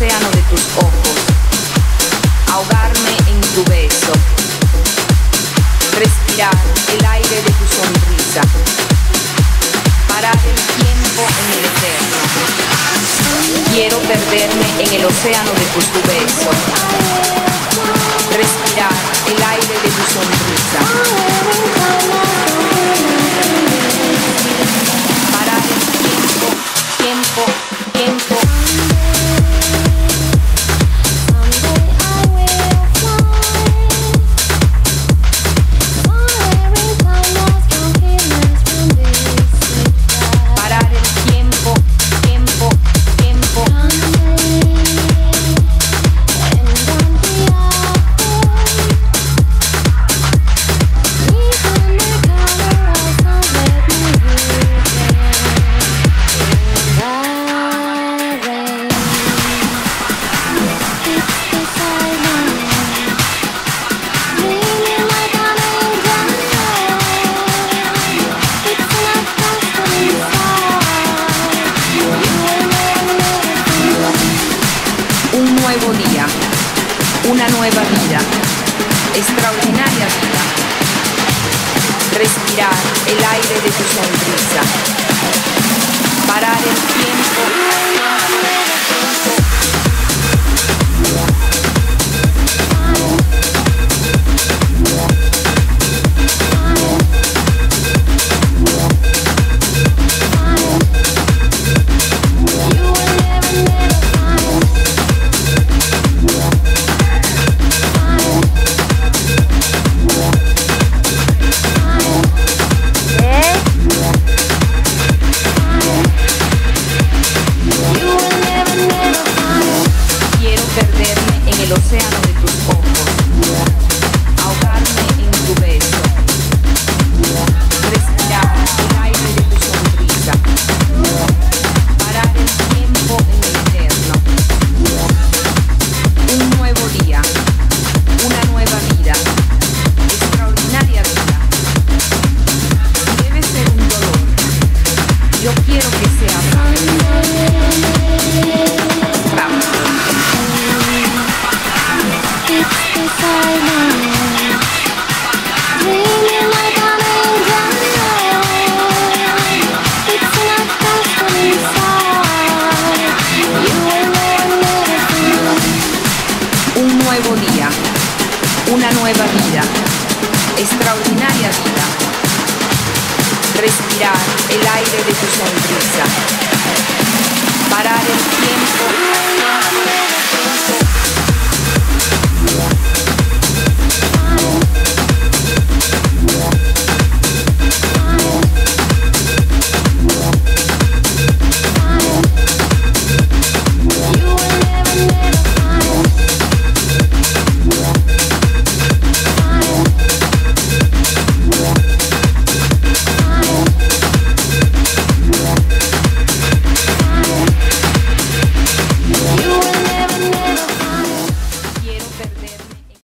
océano de tus ojos, ahogarme en tu beso, respirar el aire de tu sonrisa, parar el tiempo en el eterno. Quiero perderme en el océano de tu beso, respirar el aire de tu sonrisa, parar el tiempo, tiempo, tiempo. Una nueva vida, extraordinaria vida. Respirar el aire de tu sonrisa. Parar el tiempo. Océano de tus ojos, ahogarme en tu beso, respirar el aire de tu sonrisa, parar el tiempo en el eterno. Un nuevo día, una nueva vida, extraordinaria vida. Debe ser un dolor. Yo quiero que sea rápido. Un nuevo día, una nueva vida, extraordinaria vida. Respirar el aire de tu sonrisa, parar el tiempo.